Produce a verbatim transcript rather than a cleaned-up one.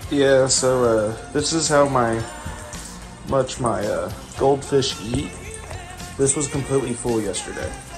Yeah, so uh, this is how my much my uh, goldfish eat. This was completely full yesterday.